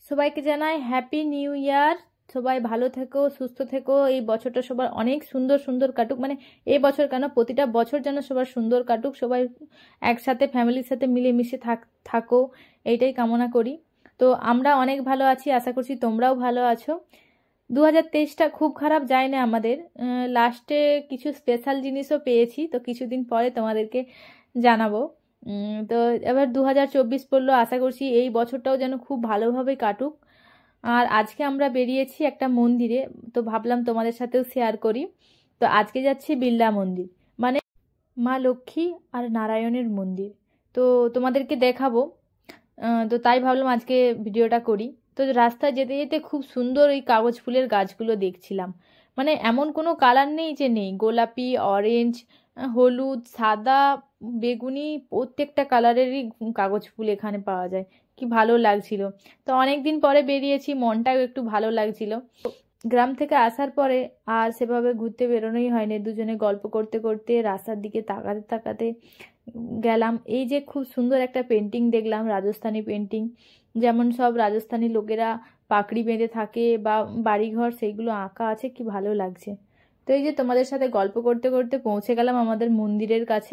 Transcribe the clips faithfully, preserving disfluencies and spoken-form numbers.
সবাইকে জানাই happy new year. সবাই ভালো থেকো, সুস্থ থেকো। এই বছরটা সবার অনেক সুন্দর সুন্দর কাটুক, মানে এই বছর কেন প্রতিটা বছর যেন সবার সুন্দর কাটুক, সবাই একসাথে ফ্যামিলির সাথে মিলেমিশে থাক থাকো এইটাই কামনা করি। তো আমরা অনেক ভালো আছি, আশা করছি তোমরাও ভালো আছো। দু হাজার তেইশটা খুব খারাপ যায় না আমাদের, লাস্টে কিছু স্পেশাল জিনিসও পেয়েছি, তো কিছুদিন পরে তোমাদেরকে জানাবো। তো এবার দু হাজার চব্বিশ পড়লো, আশা করছি এই বছরটাও যেন খুব ভালোভাবে কাটুক। আর আজকে আমরা বেরিয়েছি একটা মন্দিরে, তো ভাবলাম তোমাদের সাথেও শেয়ার করি। তো আজকে যাচ্ছি বিড়লা মন্দির, মানে মা লক্ষ্মী আর নারায়ণের মন্দির। তো তোমাদেরকে দেখাবো, তো তাই ভাবলাম আজকে ভিডিওটা করি। তো রাস্তায় যেতে যেতে খুব সুন্দর ওই কাগজ ফুলের গাছগুলো দেখছিলাম, মানে এমন কোনো কালার নেই যে নেই, গোলাপি, অরেঞ্জ, হলুদ, সাদা, বেগুনি, প্রত্যেকটা কালারেরই কাগজ ফুল এখানে পাওয়া যায়। কি ভালো লাগছিল। তো অনেক দিন পরে বেরিয়েছি, মনটাও একটু ভালো লাগছিল। গ্রাম থেকে আসার পরে আর সেভাবে ঘুরতে বেরোনোই হয়নি, দুজনে গল্প করতে করতে রাস্তার দিকে তাকাতে তাকাতে গেলাম। এই যে খুব সুন্দর একটা পেন্টিং দেখলাম, রাজস্থানি পেন্টিং, যেমন সব রাজস্থানী লোকেরা পাকড়ি বেঁধে থাকে বা বাড়িঘর, সেইগুলো আঁকা আছে, কি ভালো লাগছে। তো এই যে তোমাদের সাথে গল্প করতে করতে পৌঁছে গেলাম আমাদের মন্দিরের কাছে।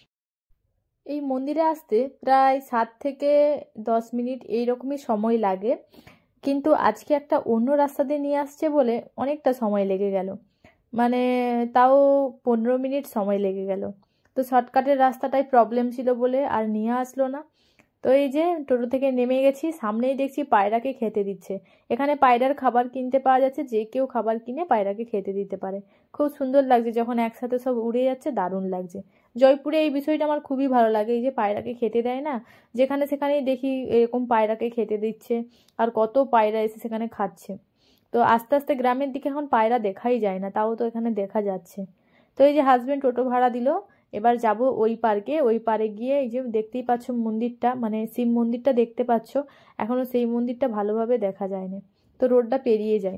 এই মন্দিরে আসতে প্রায় সাত থেকে দশ মিনিট এইরকমই সময় লাগে, কিন্তু আজকে একটা অন্য রাস্তা দিয়ে নিয়ে আসছে বলে অনেকটা সময় লেগে গেল, মানে তাও পনেরো মিনিট সময় লেগে গেল। তো শর্টকাটের রাস্তাটাই প্রবলেম ছিল বলে আর নিয়ে আসলো না। তো এই যে টোটো থেকে নেমে গেছি, সামনেই দেখছি পায়রাকে খেতে দিচ্ছে। এখানে পায়রার খাবার কিনতে পাওয়া যাচ্ছে, যে কেউ খাবার কিনে পায়রাকে খেতে দিতে পারে। খুব সুন্দর লাগছে যখন একসাথে সব উড়ে যাচ্ছে, দারুণ লাগছে। জয়পুরে এই বিষয়টা আমার খুবই ভালো লাগে, এই যে পায়রাকে খেতে দেয় না, যেখানে সেখানেই দেখি এরকম পায়রাকে খেতে দিচ্ছে, আর কত পায়রা এসে সেখানে খাচ্ছে। তো আস্তে আস্তে গ্রামের দিকে এখন পায়রা দেখাই যায় না, তাও তো এখানে দেখা যাচ্ছে। তো এই যে হাজবেন্ড টোটো ভাড়া দিল, এবার যাব ওই পার্কে। ওই পার্কে গিয়ে এই যে দেখতেই পাচ্ছ মন্দিরটা, মানে শিব মন্দিরটা দেখতে পাচ্ছ, এখনো সেই মন্দিরটা ভালোভাবে দেখা যায়নি। তো রোডটা পেরিয়ে যায়,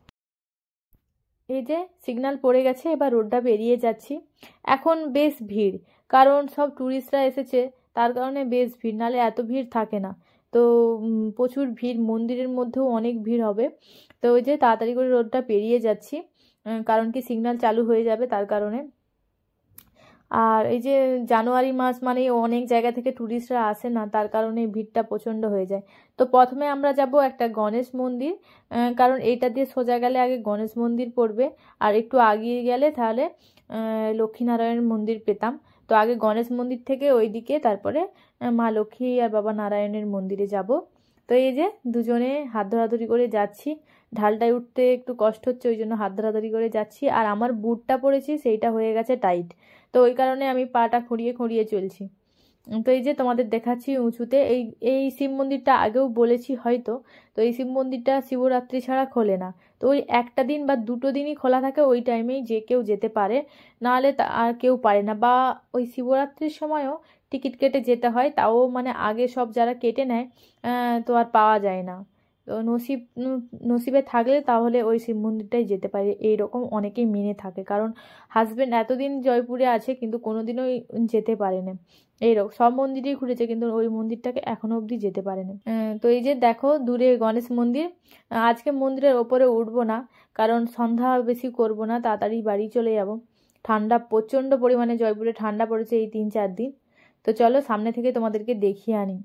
এই যে সিগন্যাল পড়ে গেছে, এবার রোডটা পেরিয়ে যাচ্ছি। এখন বেশ ভিড়, কারণ সব ট্যুরিস্টরা এসেছে, তার কারণে বেশ ভিড়, নালে এত ভিড় থাকে না। তো প্রচুর ভিড়, মন্দিরের মধ্যেও অনেক ভিড় হবে। তো ওই যে তাড়াতাড়ি করে রোডটা পেরিয়ে যাচ্ছি, কারণ কি সিগন্যাল চালু হয়ে যাবে তার কারণে। আর এই যে জানুয়ারি মাস মানে অনেক জায়গা থেকে ট্যুরিস্টরা আসে না, তার কারণে ভিড়টা প্রচণ্ড হয়ে যায়। তো প্রথমে আমরা যাব একটা গণেশ মন্দির, কারণ এইটা দিয়ে সোজা গেলে আগে গণেশ মন্দির পড়বে, আর একটু আগিয়ে গেলে তাহলে লক্ষ্মীনারায়ণ মন্দির পেতাম। তো আগে গণেশ মন্দির থেকে ওইদিকে তারপরে মা লক্ষ্মী আর বাবা নারায়ণের মন্দিরে যাব। তো এই যে দুজনে হাত ধরাধরি করে যাচ্ছি, ঢালটায় উঠতে একটু কষ্ট হচ্ছে, ওই জন্য হাত ধরাধরি করে যাচ্ছি। আর আমার বুটটা পরেছি, সেইটা হয়ে গেছে টাইট, তো ওই কারণে আমি পাটা খুঁড়িয়ে খুঁড়িয়ে চলছি। তো এই যে তোমাদের দেখাচ্ছি উঁচুতে, এই এই শিব মন্দিরটা আগেও বলেছি হয়তো। তো এই শিব মন্দিরটা শিবরাত্রি ছাড়া খোলে না, তো ওই একটা দিন বা দুটো দিনই খোলা থাকে, ওই টাইমেই যে কেউ যেতে পারে, নাহলে আর কেউ পারে না। বা ওই শিবরাত্রির সময়ও টিকিট কেটে যেতে হয়, তাও মানে আগে সব যারা কেটে নেয় তো আর পাওয়া যায় না। তো নসিব নসিবে থাকলে তাহলে ওই শিব মন্দিরটাই যেতে পারে, এইরকম অনেকেই মেনে থাকে। কারণ হাজব্যান্ড এতদিন জয়পুরে আছে কিন্তু কোনোদিনও যেতে পারেনি, এইরকম সব মন্দিরেই ঘুরেছে কিন্তু ওই মন্দিরটাকে এখনো অবধি যেতে পারেনি। তো এই যে দেখো দূরে গণেশ মন্দির। আজকে মন্দিরের ওপরে উঠবো না, কারণ সন্ধ্যা বেশি করব না, তাড়াতাড়ি বাড়ি চলে যাব। ঠান্ডা প্রচণ্ড পরিমাণে জয়পুরে ঠান্ডা পড়েছে এই তিন চার দিন। তো চলো সামনে থেকে তোমাদেরকে দেখিয়ে আনি।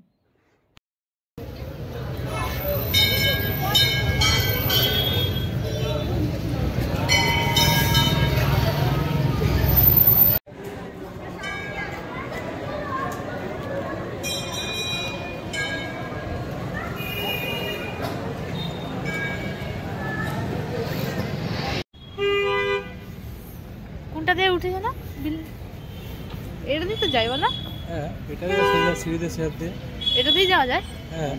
কোনটা দিয়ে উঠেছে না বিল, এটা দিয়ে তো যাই বলা। হ্যাঁ এটা দিয়ে সিধা সিঁড়িতে শেয়ার দিয়ে এটা দিয়ে যাওয়া যায়। হ্যাঁ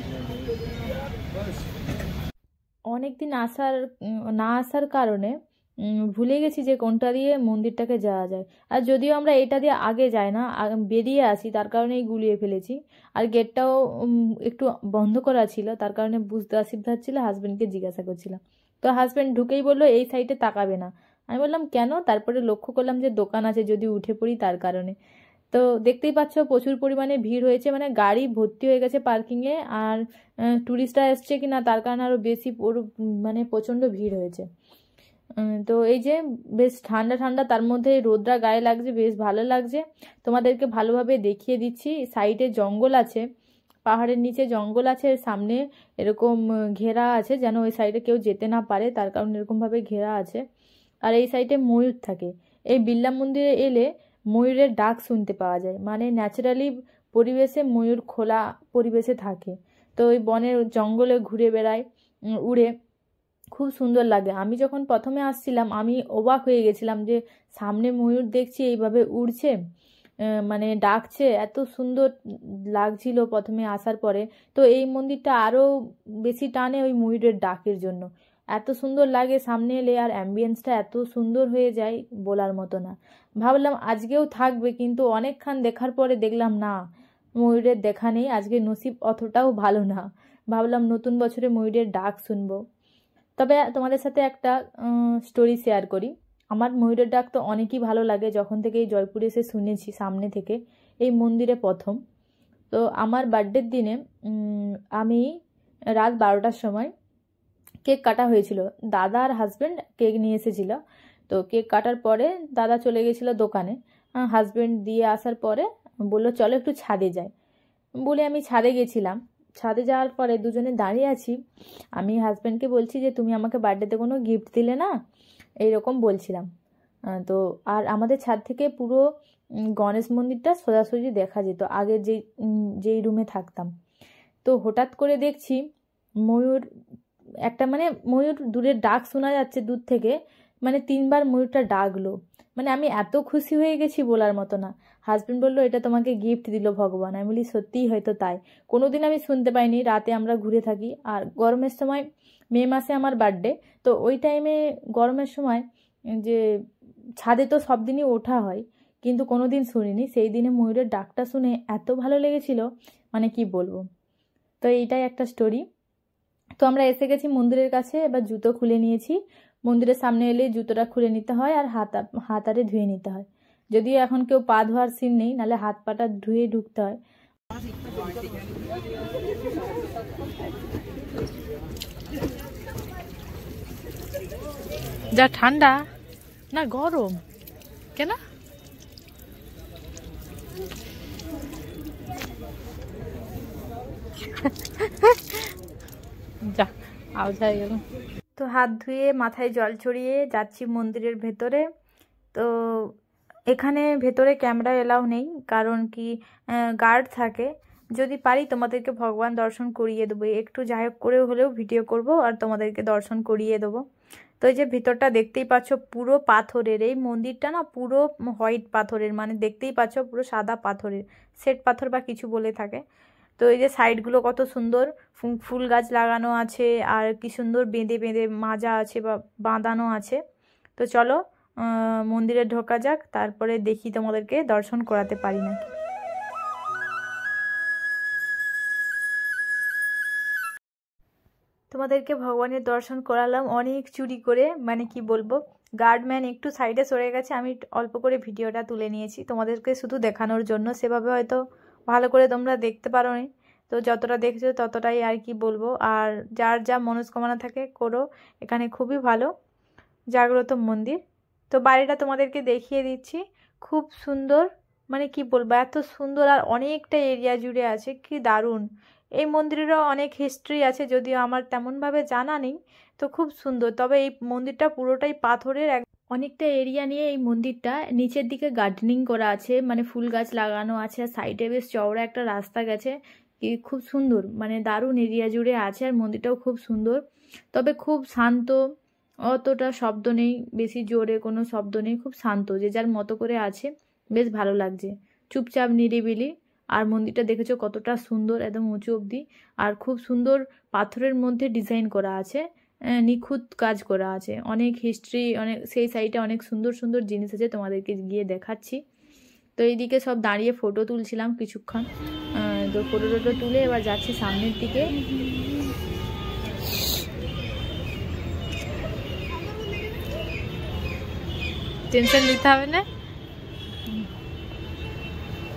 অনেক দিন আসার না আসার কারণে ভুলে গেছি যে কোনটা দিয়ে মন্দিরটাকে যাওয়া যায়। আর যদিও আমরা এটা দিয়ে আগে যাই না, বেরিয়ে আসি, তার কারণেই গুলিয়ে ফেলেছি। আর গেটটাও একটু বন্ধ করা ছিল, তার কারণে বুঝতে অসুবিধা হচ্ছিল, হাজব্যান্ডকে জিজ্ঞাসা করছিলাম। তো হাজব্যান্ড ঢুকেই বললো এই সাইডে তাকাবে না। আমি বললাম কেন, তারপরে লক্ষ্য করলাম যে দোকান আছে, যদি উঠে পড়ি তার কারণে। তো দেখতেই পাচ্ছ প্রচুর পরিমাণে ভিড় হয়েছে, মানে গাড়ি ভর্তি হয়ে গেছে পার্কিংয়ে, আর ট্যুরিস্টরা এসছে কি না তার কারণে আরও বেশি মানে প্রচণ্ড ভিড় হয়েছে। তো এই যে বেশ ঠান্ডা ঠান্ডা, তার মধ্যে রোদরা গায়ে লাগছে, বেশ ভালো লাগছে। তোমাদেরকে ভালোভাবে দেখিয়ে দিচ্ছি। সাইডে জঙ্গল আছে, পাহাড়ের নিচে জঙ্গল আছে, সামনে এরকম ঘেরা আছে যেন ওই সাইডে কেউ যেতে না পারে, তার কারণে এরকমভাবে ঘেরা আছে। আর এই সাইডে ময়ূর থাকে। এই বিড়লা মন্দিরে এলে ময়ূরের ডাক শুনতে পাওয়া যায়, মানে ন্যাচারালি পরিবেশে ময়ূর খোলা পরিবেশে থাকে। তো ওই বনের জঙ্গলে ঘুরে বেড়ায়, উড়ে, খুব সুন্দর লাগে। আমি যখন প্রথমে আসছিলাম আমি অবাক হয়ে গেছিলাম যে সামনে ময়ূর দেখছি এইভাবে উড়ছে, মানে ডাকছে, এত সুন্দর লাগছিল প্রথমে আসার পরে। তো এই মন্দিরটা আরও বেশি টানে ওই ময়ূরের ডাকের জন্য, এত সুন্দর লাগে সামনে এলে, আর অ্যাম্বিয়েন্সটা এত সুন্দর হয়ে যায় বলার মতো না। ভাবলাম আজকেও থাকবে, কিন্তু অনেকক্ষণ দেখার পরে দেখলাম না, ময়ূরের দেখা নেই, আজকে নসিব অতটাও ভালো না। ভাবলাম নতুন বছরে ময়ূরের ডাক শুনবো। তবে তোমাদের সাথে একটা স্টোরি শেয়ার করি। আমার ময়ূরের ডাক তো অনেকই ভালো লাগে, যখন থেকে এই জয়পুরে এসে শুনেছি সামনে থেকে, এই মন্দিরে প্রথম। তো আমার বার্থডের দিনে আমি রাত বারোটার সময় কেক কাটা হয়েছিল, দাদা আর হাজব্যান্ড কেক নিয়ে এসেছিলো। তো কেক কাটার পরে দাদা চলে গেছিলো দোকানে, হাজব্যান্ড দিয়ে আসার পরে বললো চলো একটু ছাদে যাই, বলে আমি ছাদে গেছিলাম। ছাদে যাওয়ার পরে দুজনে দাঁড়িয়ে আছি, আমি হাজব্যান্ডকে বলছি যে তুমি আমাকে বার্থডেতে কোনো গিফট দিলে না, এইরকম বলছিলাম। তো আর আমাদের ছাদ থেকে পুরো গণেশ মন্দিরটা সোজাসুজি দেখা যেত আগের যেই যেই রুমে থাকতাম। তো হঠাৎ করে দেখছি ময়ূর একটা, মানে ময়ূর দূরের ডাক শোনা যাচ্ছে দূর থেকে, মানে তিনবার ময়ূরটা ডাকলো, মানে আমি এত খুশি হয়ে গেছি বলার মতো না। হাজব্যান্ড বললো এটা তোমাকে গিফট দিল ভগবান। আমি বলি সত্যিই হয়তো তাই, কোনোদিন আমি শুনতে পাইনি। রাতে আমরা ঘুরে থাকি, আর গরমের সময় মে মাসে আমার বার্থডে, তো ওই টাইমে গরমের সময় যে ছাদে তো সব দিনই ওঠা হয়, কিন্তু কোনো দিন শুনিনি। সেই দিনে ময়ূরের ডাকটা শুনে এত ভালো লেগেছিল, মানে কি বলবো। তো এইটাই একটা স্টোরি। তো আমরা এসে গেছি মন্দিরের কাছে, এবার জুতো খুলে নিয়েছি। মন্দিরের সামনে এলে জুতোটা খুলে নিতে হয়, আর হাত হাত আরে ধুয়ে নিতে হয়। যদিও এখন কেউ পা ধোয়ার সিন নেই, নাহলে হাত পাটা ধুয়ে ঢুকতে হয়। যা ঠান্ডা না গরম কেন, যা আওয়াজ হয়ে গেল। তো হাত ধুয়ে মাথায় জল ছড়িয়ে যাচ্ছি মন্দিরের ভেতরে। তো এখানে ভেতরে ক্যামেরা এলাও নেই, কারণ কি গার্ড থাকে। যদি পারি তোমাদেরকে ভগবান দর্শন করিয়ে দেবো, একটু যাই হোক করে হলেও ভিডিও করব আর তোমাদেরকে দর্শন করিয়ে দেবো। তো এই যে ভিতরটা দেখতেই পাচ্ছ পুরো পাথরের, এই মন্দিরটা না পুরো হোয়াইট পাথরের, মানে দেখতেই পাচ্ছ পুরো সাদা পাথরের, শ্বেত পাথর বা কিছু বলে থাকে। তো এই যে সাইডগুলো কত সুন্দর ফুল গাছ লাগানো আছে, আর কি সুন্দর বেঁধে বেঁধে মাজা আছে বা বাঁধানো আছে। তো চলো মন্দিরে ঢোকা যাক, তারপরে দেখি তোমাদেরকে দর্শন করাতে পারি নাকি। তোমাদেরকে ভগবানের দর্শন করালাম অনেক চুরি করে, মানে কি বলবো। গার্ডম্যান একটু সাইডে সরে গেছে, আমি অল্প করে ভিডিওটা তুলে নিয়েছি তোমাদেরকে শুধু দেখানোর জন্য, সেভাবে হয়তো ভালো করে তোমরা দেখতে পারো নি। তো যতটা দেখছো ততটাই আর কি বলবো। আর যার যা মনস্কামনা থাকে করো, এখানে খুবই ভালো জাগ্রত মন্দির। তো বাড়িটা তোমাদেরকে দেখিয়ে দিচ্ছি, খুব সুন্দর, মানে কি বলবো এত সুন্দর, আর অনেকটা এরিয়া জুড়ে আছে, কি দারুণ। এই মন্দিরেরও অনেক হিস্ট্রি আছে, যদিও আমার তেমনভাবে জানা নেই। তো খুব সুন্দর, তবে এই মন্দিরটা পুরোটাই পাথরের, অনেকটা এরিয়া নিয়ে এই মন্দিরটা। নিচের দিকে গার্ডেনিং করা আছে, মানে ফুল গাছ লাগানো আছে, আর সাইডে বেশ চওড়া একটা রাস্তা গেছে, খুব সুন্দর, মানে দারুণ এরিয়া জুড়ে আছে। আর মন্দিরটাও খুব সুন্দর, তবে খুব শান্ত, অতটা শব্দ নেই, বেশি জোরে কোনো শব্দ নেই, খুব শান্ত, যে যার মতো করে আছে, বেশ ভালো লাগছে, চুপচাপ নিরিবিলি। আর মন্দিরটা দেখেছো কতটা সুন্দর, একদম উঁচু অবধি, আর খুব সুন্দর পাথরের মধ্যে ডিজাইন করা আছে, নিখুঁত কাজ করা আছে, অনেক হিস্ট্রি, অনেক সেই সাইডে অনেক সুন্দর সুন্দর জিনিস আছে, তোমাদেরকে গিয়ে দেখাচ্ছি। তো এইদিকে সব দাঁড়িয়ে ফটো তুলছিলাম কিছুক্ষণ, তো ফটো টোটো তুলে এবার যাচ্ছি সামনের দিকে। টেনশন নিতে হবে না।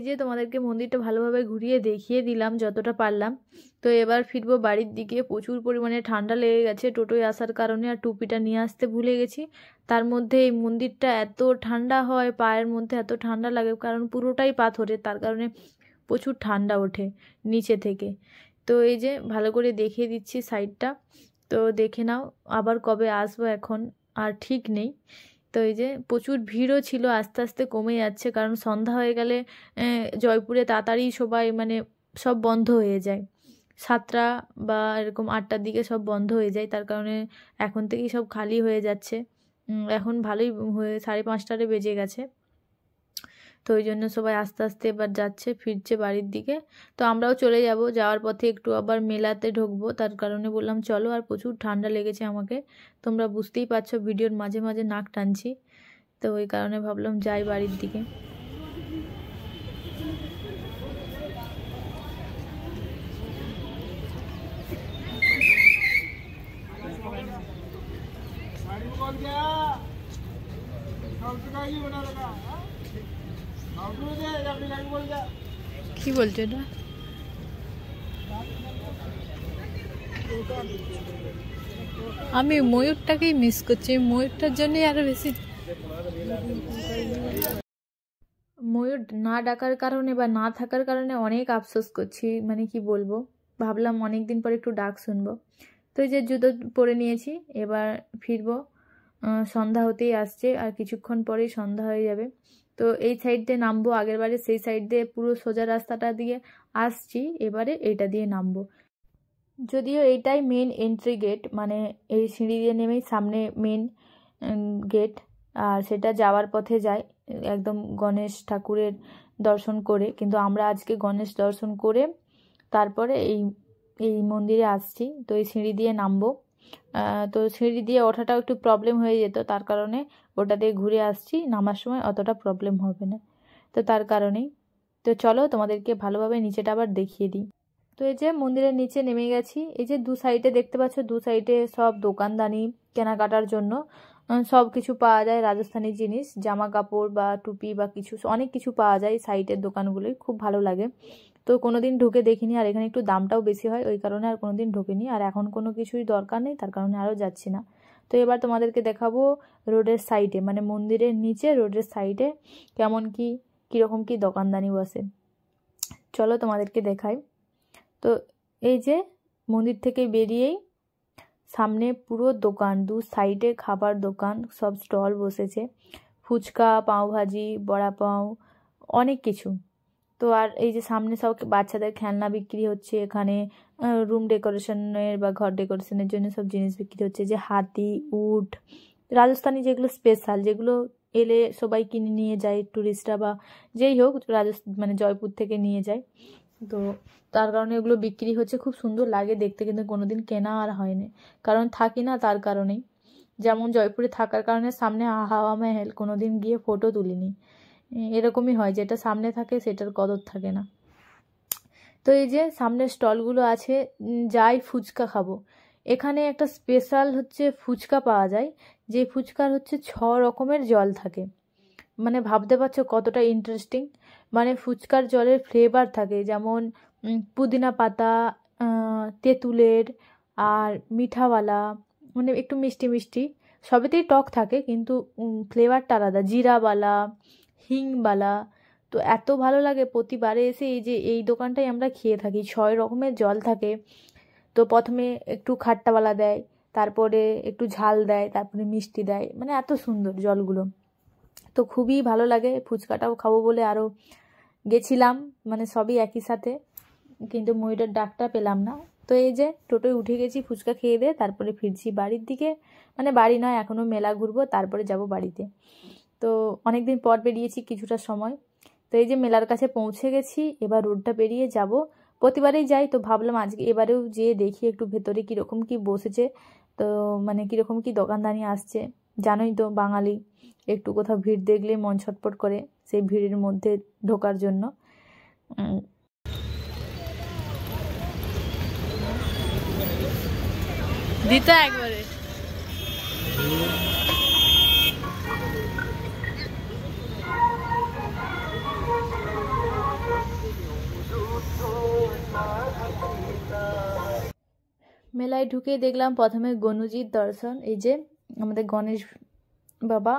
যে তোমাদেরকে মন্দিরটা ভালোভাবে ঘুরিয়ে দেখিয়ে দিলাম যতটা পারলাম। তো এবার ফিরবো বাড়ির দিকে। প্রচুর পরিমাণে ঠান্ডা লেগে গেছে টোটোয় আসার কারণে, আর টুপিটা নিয়ে আসতে ভুলে গেছি। তার মধ্যে এই মন্দিরটা এত ঠান্ডা হয়, পায়ের মধ্যে এত ঠান্ডা লাগে, কারণ পুরোটাই পাথরের, তার কারণে প্রচুর ঠান্ডা ওঠে নিচে থেকে। তো এই যে ভালো করে দেখিয়ে দিচ্ছি সাইডটা, তো দেখে নাও। আবার কবে আসবো এখন আর ঠিক নেই। তো এই যে প্রচুর ভিড়ও ছিল, আস্তে আস্তে কমে যাচ্ছে, কারণ সন্ধ্যা হয়ে গেলে জয়পুরে তাড়াতাড়ি সবাই মানে সব বন্ধ হয়ে যায়, সাতটা বা এরকম আটটার দিকে সব বন্ধ হয়ে যায়, তার কারণে এখন থেকেই সব খালি হয়ে যাচ্ছে। এখন ভালোই হয়ে সাড়ে পাঁচটারে বেজে গেছে। তো ওই জন্য সবাই আস্তে আস্তে এবার যাচ্ছে, ফিরছে বাড়ির দিকে। তো আমরাও চলে যাব, যাওয়ার পথে একটু আবার মেলাতে ঢুকবো, তার কারণে বললাম চলো। আর প্রচুর ঠান্ডা লেগেছে আমাকে, তোমরা বুঝতেই পারছো, ভিডিওর মাঝে মাঝে নাক টানছি, তো ওই কারণে ভাবলাম যাই বাড়ির দিকে। কি বলছো এটা? আমি ময়ূরটাকেই মিস করছি, ময়ূরটার জন্যই আরো বেশি। ময়ূর না ডাকার কারণে বা না থাকার কারণে অনেক আফসোস করছি, মানে কি বলবো। ভাবলাম অনেক দিন পর একটু ডাক শুনবো। তো এই যে জুতো পরে নিয়েছি, এবার ফিরবো। সন্ধ্যা হতেই আসছে, আর কিছুক্ষণ পরেই সন্ধ্যা হয়ে যাবে। তো এই সাইড দিয়ে নামবো, আগের বারে সেই সাইড দিয়ে পুরো সোজা রাস্তাটা দিয়ে আসছি, এবারে এইটা দিয়ে নামবো। যদিও এইটাই মেন এন্ট্রি গেট, মানে এই সিঁড়ি দিয়ে নেমেই সামনে মেন গেট, আর সেটা যাওয়ার পথে যায় একদম গণেশ ঠাকুরের দর্শন করে। কিন্তু আমরা আজকে গণেশ দর্শন করে তারপরে এই এই মন্দিরে আসছি। তো এই সিঁড়ি দিয়ে নামবো, তো সিঁড়ি দিয়ে ওঠাটাও একটু প্রবলেম হয়ে যেত, তার কারণে ওটা দিয়ে ঘুরে আসছি, নামার সময় অতটা প্রবলেম হবে না, তো তার কারণেই। তো চলো তোমাদেরকে ভালোভাবে নিচেটা আবার দেখিয়ে দিই। তো এই যে মন্দিরের নিচে নেমে গেছি। এই যে দু সাইডে দেখতে পাচ্ছ, দু সাইডে সব দোকানদানি কেনাকাটার জন্য সব কিছু পাওয়া যায়, রাজস্থানী জিনিস, জামা কাপড় বা টুপি বা কিছু অনেক কিছু পাওয়া যায় সাইডের দোকানগুলোই, খুব ভালো লাগে। তো কোনোদিন ঢুকে দেখিনি, আর এখানে একটু দামটাও বেশি হয়, ওই কারণে আর কোনোদিন ঢুকিনি। আর এখন কোনো কিছুই দরকার নেই, তার কারণে আরও যাচ্ছি না। তো এবার তোমাদেরকে দেখাবো রোডের সাইডে, মানে মন্দিরের নিচে রোডের সাইডে কেমন কি কীরকম কি দোকানদানি বসে, চলো তোমাদেরকে দেখাই। তো এই যে মন্দির থেকে বেরিয়েই সামনে পুরো দোকান, দু সাইডে খাবার দোকান, সব স্টল বসেছে, ফুচকা, পাওভাজি, বড়া পাও, অনেক কিছু। তো আর এই যে সামনে সব বাচ্চাদের খেলনা বিক্রি হচ্ছে, এখানে রুম ডেকোরেশনের বা ঘর ডেকোরেশনের জন্য সব জিনিস বিক্রি হচ্ছে, যে হাতি, উট, রাজস্থানী যেগুলো স্পেশাল, যেগুলো এলে সবাই কিনে নিয়ে যায় টুরিস্টরা বা যেই হোক, রাজস্থান মানে জয়পুর থেকে নিয়ে যায়। তো তার কারণে এগুলো বিক্রি হচ্ছে, খুব সুন্দর লাগে দেখতে, কিন্তু কোনোদিন কেনা আর হয়নি, কারণ থাকি না তার কারণেই। যেমন জয়পুরে থাকার কারণে সামনে হাওয়া মহল কোনোদিন গিয়ে ফটো তুলিনি, এরকমই হয়, যেটা সামনে থাকে সেটার কদর থাকে না। তো এই যে সামনে স্টলগুলো আছে, যাই ফুচকা খাবো, এখানে একটা স্পেশাল হচ্ছে ফুচকা পাওয়া যায়, যে ফুচকার হচ্ছে ছ রকমের জল থাকে, মানে ভাবতে পারছো কতটা ইন্টারেস্টিং। মানে ফুচকার জলের ফ্লেভার থাকে, যেমন পুদিনা পাতা, তেঁতুলের, আর মিঠাওয়ালা, মানে একটু মিষ্টি মিষ্টি, সবেতেই টক থাকে কিন্তু ফ্লেভারটা আলাদা, জিরাওয়ালা, হিংওয়ালা। তো এত ভালো লাগে প্রতিবারে এসে, এই যে এই দোকানটাই আমরা খেয়ে থাকি। ছয় রকমের জল থাকে, তো প্রথমে একটু খাট্টাওয়ালা দেয়, তারপরে একটু ঝাল দেয়, তারপরে মিষ্টি দেয়, মানে এত সুন্দর জলগুলো। তো খুবই ভালো লাগে, ফুচকাটাও খাবো বলে আরও গেছিলাম, মানে সবই একই সাথে, কিন্তু ময়ূরের ডাকটা পেলাম না। তো এই যে টোটোয় উঠে গেছি, ফুচকা খেয়ে দিয়ে তারপরে ফিরছি বাড়ির দিকে, মানে বাড়ি নয়, এখনও মেলা ঘুরবো, তারপরে যাব বাড়িতে। তো অনেক দিন পর বেরিয়েছি কিছুটা সময়। তো এই যে মেলার কাছে পৌঁছে গেছি, এবার রোডটা পেরিয়ে যাব, প্রতিবারেই যাই, তো ভাবলাম আজকে এবারেও যেয়ে দেখি একটু ভেতরে কীরকম কি বসেছে, তো মানে কীরকম কি দোকানদানি আসছে। জানোই তো বাঙালি, একটু কোথাও ভিড় দেখলেই মন ছটপট করে, সেই ভিড়ের মধ্যে ঢোকার জন্য। দিতে একবারে মেলায় ঢুকে দেখলাম প্রথমে গণুজির দর্শন। এই যে আমাদের গণেশ বাবা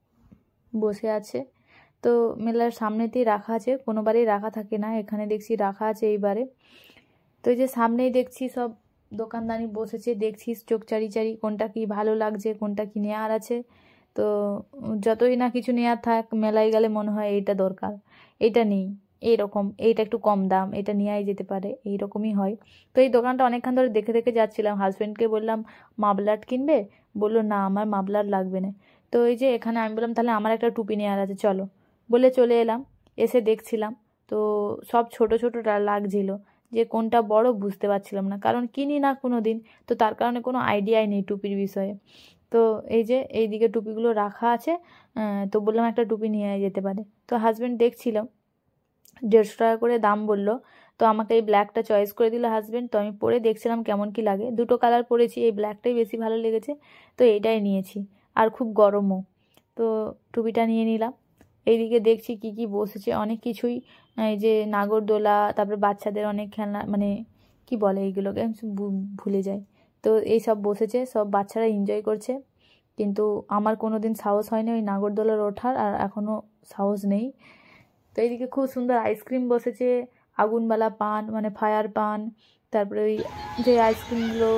বসে আছে, তো মেলার সামনেতেই রাখা আছে, কোনোবারেই রাখা থাকে না, এখানে দেখছি রাখা আছে এইবারে। তো এই যে সামনেই দেখছি সব দোকানদানি বসেছে, দেখছি চোখ চারি চারি কোনটা কি ভালো লাগছে, কোনটা কি নেওয়ার আছে। তো যতই না কিছু নেওয়ার থাক, মেলায় গেলে মনে হয় এইটা দরকার, এইটা নেই, এইরকম, এইটা একটু কম দাম, এটা নেওয়াই যেতে পারে, এইরকমই হয়। তো এই দোকানটা অনেকক্ষণ ধরে দেখে দেখে যাচ্ছিলাম, হাজব্যান্ডকে বললাম মাফলার কিনবে, বললো না আমার মাফলার লাগবে না। তো এই যে এখানে আমি বললাম তাহলে আমার একটা টুপি নেওয়ার আছে চলো, বলে চলে এলাম। এসে দেখছিলাম তো সব ছোট ছোট লাগছিল, যে কোনটা বড় বুঝতে পারছিলাম না, কারণ কিনি না কোনো দিন, তো তার কারণে কোনো আইডিয়াই নেই টুপির বিষয়ে। তো এই যে এইদিকে টুপিগুলো রাখা আছে, তো বললাম একটা টুপি নিয়ে যেতে পারে। তো হাজব্যান্ড দেখছিল, দেড়শো টাকা করে দাম বললো, তো আমাকে এই ব্ল্যাকটা চয়েস করে দিল হাজব্যান্ড। তো আমি পরে দেখছিলাম কেমন কি লাগে, দুটো কালার পরেছি, এই ব্ল্যাকটাই বেশি ভালো লেগেছে, তো এইটাই নিয়েছি, আর খুব গরমও, তো টুপিটা নিয়ে নিলাম। এইদিকে দেখছি কি কি বসেছে, অনেক কিছুই, এই যে নাগরদোলা, তারপরে বাচ্চাদের অনেক খেলনা, মানে কি বলে এইগুলোকে আমি ভুলে যাই। তো এই সব বসেছে, সব বাচ্চারা এনজয় করছে, কিন্তু আমার কোনো দিন সাহস হয়নি ওই নাগরদোলার ওঠার, আর এখনও সাহস নেই। তো এইদিকে খুব সুন্দর আইসক্রিম বসেছে, আগুনবালা পান মানে ফায়ার পান, তারপরে ওই যে আইসক্রিমগুলো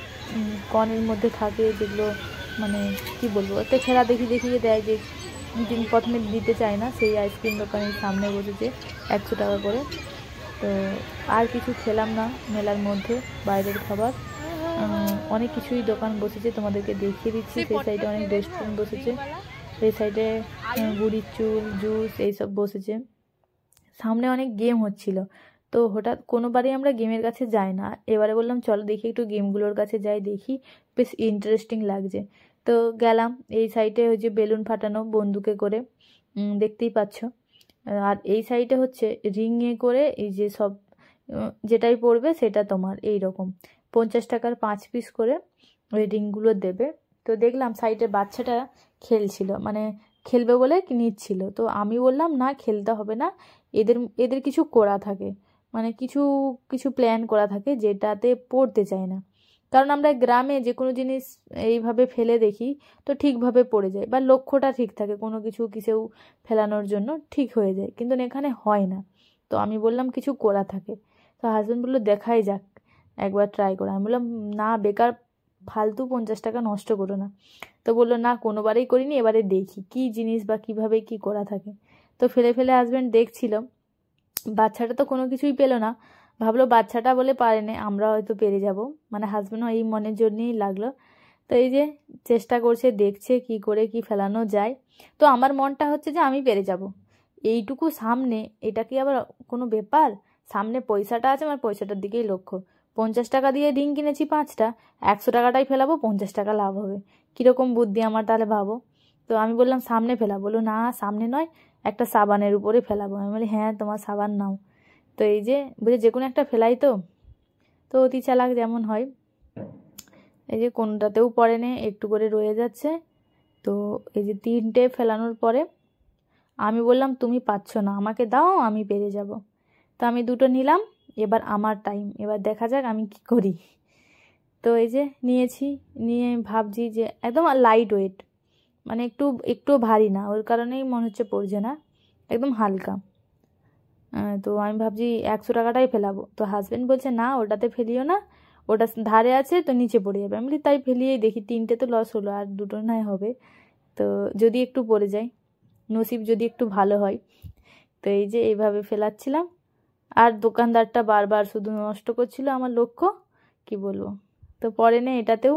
কনের মধ্যে থাকে, যেগুলো মানে কি বলবো, একটা ছেঁড়া দেখি দেখিয়ে দেয়, যে যিনি প্রথমে দিতে চায় না, সেই আইসক্রিম দোকানের সামনে বসেছে একশো টাকা করে। তো আর কিছু খেলাম না মেলার মধ্যে, বাইরের খাবার অনেক কিছুই দোকান বসেছে, তোমাদেরকে দেখিয়ে দিচ্ছি। সেই সাইডে অনেক রেস্টুরেন্ট বসেছে, সেই সাইডে বুড়ির চুল, জুস এইসব বসেছে। সামনে অনেক গেম হচ্ছিল, তো হঠাৎ কোনোবারই আমরা গেমের কাছে যাই না, এবারে বললাম চলো দেখি একটু গেমগুলোর কাছে যাই, দেখি বেশ ইন্টারেস্টিং লাগছে। তো গেলাম, এই সাইডে ওই যে বেলুন ফাটানো বন্দুকে করে, দেখতেই পাচ্ছ, আর এই সাইডে হচ্ছে রিংয়ে করে এই যে সব যেটাই পড়বে সেটা তোমার, এই রকম পঞ্চাশ টাকার পাঁচ পিস করে ওই রিংগুলো দেবে। তো দেখলাম সাইডে বাচ্চাটা খেলছিল, মানে খেলবে বলে নিচ্ছিল, তো আমি বললাম না খেলতে হবে না, এদের এদের কিছু করা থাকে, মানে কিছু কিছু প্ল্যান করা থাকে যেটাতে পড়তে চায় না, কারণ আমরা গ্রামে যে কোনো জিনিস এইভাবে ফেলে দেখি তো ঠিকভাবে পড়ে যায়, বা লক্ষ্যটা ঠিক থাকে, কোনো কিছু কিসেও ফেলানোর জন্য ঠিক হয়ে যায়, কিন্তু এখানে হয় না। তো আমি বললাম কিছু করা থাকে, তো হাজব্যান্ড বললো দেখাই যাক, একবার ট্রাই করে। আমি বললাম না বেকার ফালতু পঞ্চাশ টাকা নষ্ট করো না। তো বললো না কোনোবারেই করিনি, এবারে দেখি কি জিনিস বা কিভাবে কি করা থাকে। তো ফেলে ফেলে হাজব্যান্ড দেখছিল, বাচ্চাটা তো কোনো কিছুই পেলো না, ভাবলো বাচ্চাটা বলে পারে না, আমরা হয়তো পেরে যাব, মানে হাজব্যান্ডও এই মনের জন্যই লাগলো। তো এই যে চেষ্টা করছে, দেখছে কি করে কি ফেলানো যায়। তো আমার মনটা হচ্ছে যে আমি পেরে যাব, এইটুকু সামনে, এটা কি আবার কোনো ব্যাপার, সামনে পয়সাটা আছে, আমার পয়সাটার দিকেই লক্ষ্য, পঞ্চাশ টাকা দিয়ে রিং কিনেছি পাঁচটা, একশো টাকাটাই ফেলাবো, পঞ্চাশ টাকা লাভ হবে, কীরকম বুদ্ধি আমার তাহলে ভাবো। তো আমি বললাম সামনে ফেলা, বলো না সামনে নয়, একটা সাবানের উপরে ফেলাবো। আমি বলি হ্যাঁ তোমার সাবান নাও। তো এই যে বুঝে যে কোনো একটা ফেলাই, তো তো অতি চালাক যেমন হয়, এই যে কোনটাতেও পড়ে নে, একটু করে রয়ে যাচ্ছে। তো এই যে তিনটে ফেলানোর পরে আমি বললাম তুমি পাচ্ছ না, আমাকে দাও আমি পেরে যাব। তো আমি দুটো নিলাম, এবার আমার টাইম, এবার দেখা যাক আমি কি করি। তো এই যে নিয়েছি, নিয়ে ভাবছি যে একদম লাইট ওয়েট, মানে একটু একটু ভারী না, ওর কারণেই মনে হচ্ছে পড়ছে না, একদম হালকা। তো আমি ভাবছি একশো টাকাটাই ফেলাবো, তো হাজব্যান্ড বলছে না ওটাতে ফেলিও না, ওটা ধারে আছে তো নিচে পড়ে যাবে। আমি বলি তাই ফেলিয়েই দেখি, তিনটে তো লস হলো, আর দুটো নয় হবে, তো যদি একটু পড়ে যায়, নসিব যদি একটু ভালো হয়। তো এই যে এইভাবে ফেলাচ্ছিলাম, আর দোকানদারটা বারবার শুধু নষ্ট করছিল আমার লক্ষ্য, কি বলবো। তো পরে না এটাতেও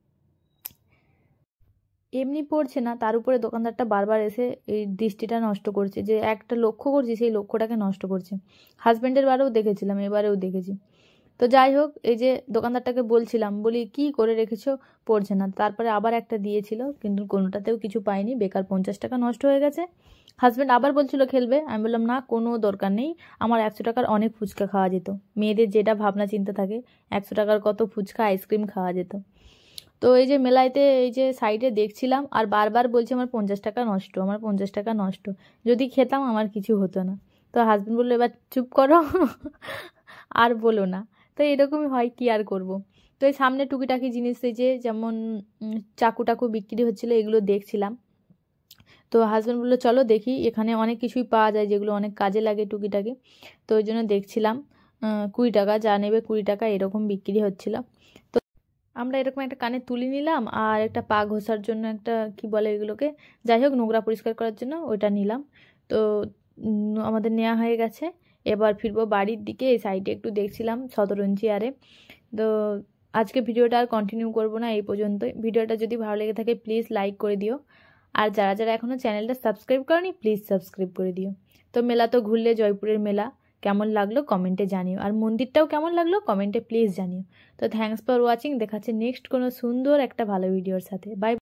এমনি পড়ছে না, তার উপরে দোকানদারটা বারবার এসে এই দৃষ্টিটা নষ্ট করছে, যে একটা লক্ষ্য করছি সেই লক্ষ্যটাকে নষ্ট করছে। হাজব্যান্ডের বারেও দেখেছিলাম, এবারেও দেখেছি। তো যাই হোক, এই যে দোকানদারটাকে বলছিলাম, বলি কি করে রেখেছো, পড়ছে না। তারপরে আবার একটা দিয়েছিল, কিন্তু কোনোটাতেও কিছু পাইনি, বেকার পঞ্চাশ টাকা নষ্ট হয়ে গেছে। হাজব্যান্ড আবার বলছিল খেলবে, আমি বললাম না কোনো দরকার নেই, আমার একশো টাকার অনেক ফুচকা খাওয়া যেত, মেয়েদের যেটা ভাবনা চিন্তা থাকে, একশো টাকার কত ফুচকা আইসক্রিম খাওয়া যেত। তো এই যে মেলাইতে এই যে সাইডে দেখছিলাম, আর বারবার বলছে আমার পঞ্চাশ টাকা নষ্ট, আমার পঞ্চাশ টাকা নষ্ট, যদি খেতাম আমার কিছু হতো না। তো হাজব্যান্ড বললো এবার চুপ করো আর বলো না। তো এরকমই হয়, কি আর করব। তো এই সামনে টুকিটাকি জিনিস, এই যে যেমন উম, চাকু টাকু বিক্রি হচ্ছিলো, এগুলো দেখছিলাম। তো হাজব্যান্ড বললো চলো দেখি, এখানে অনেক কিছুই পাওয়া যায় যেগুলো অনেক কাজে লাগে টুকিটাকি। তো ওই জন্য দেখছিলাম। আহ, কুড়ি টাকা যা নেবে, কুড়ি টাকা এরকম বিক্রি হচ্ছিল। তো আমরা এরকম একটা কানে তুলি নিলাম, আর একটা পা ঘষার জন্য একটা কি বলে এগুলোকে, যাই হোক নোংরা পরিষ্কার করার জন্য ওইটা নিলাম। তো উম, আমাদের নেওয়া হয়ে গেছে। এবার ফিরবো বাড়ির দিকে। এই সাইডে একটু দেখছিলাম শতরঞ্জি আরে। তো আজকে ভিডিওটা আর কন্টিনিউ করবো না, এই পর্যন্তই। ভিডিওটা যদি ভালো লেগে থাকে প্লিজ লাইক করে দিও, আর যারা যারা এখনও চ্যানেলটা সাবস্ক্রাইব করনি প্লিজ সাবস্ক্রাইব করে দিও। তো মেলা তো ঘুরলে, জয়পুরের মেলা কেমন লাগলো কমেন্টে জানিও, আর মন্দিরটাও কেমন লাগলো কমেন্টে প্লিজ জানিও। তো থ্যাঙ্কস ফর ওয়াচিং, দেখাচ্ছে নেক্সট কোনো সুন্দর একটা ভালো ভিডিওর সাথে। বাই।